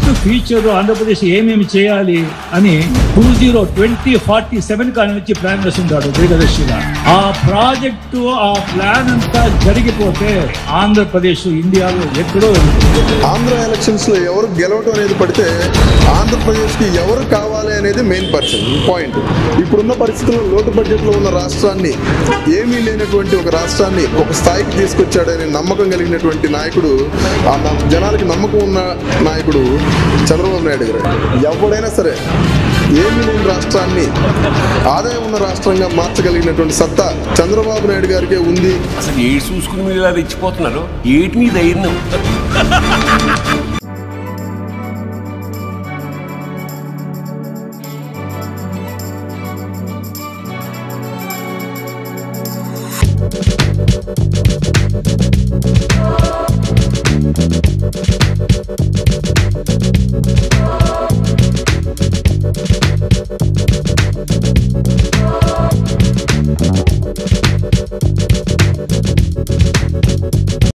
Future Andhra Pradesh ఏమేమి చేయాలి అని 2047 కాని నుంచి ప్లాన్ వేస్తుంటాడు దీర్ఘదర్శిగా. ఆ ప్రాజెక్టు ఆ ప్లాన్ అంతా జరిగిపోతే ఆంధ్రప్రదేశ్ ఇండియాలో ఎక్కడో ఆంధ్ర ఎలక్షన్స్ లో ఎవరు గెలవడం అనేది పడితే ఆంధ్రప్రదేశ్ కి ఎవరు కావాలి అనేది మెయిన్ పాయింట్. ఇప్పుడున్న పరిస్థితుల్లో లోటు బడ్జెట్ లో ఉన్న రాష్ట్రాన్ని, ఏమీ లేనటువంటి ఒక రాష్ట్రాన్ని ఒక స్థాయికి తీసుకొచ్చాడనే నమ్మకం కలిగినటువంటి నాయకుడు, ఆ జనాలకి నమ్మకం ఉన్న నాయకుడు చంద్రబాబు నాయుడు గారు. ఎవడైనా సరే ఏమీ లేని రాష్ట్రాన్ని ఆదాయం ఉన్న రాష్ట్రంగా మార్చగలిగినటువంటి సత్తా చంద్రబాబు నాయుడు గారికే ఉంది. అసలు ఏడు చూసుకుని మీరు ఇలా తెచ్చిపోతున్నారు, ఏటి మీ ధైర్యం?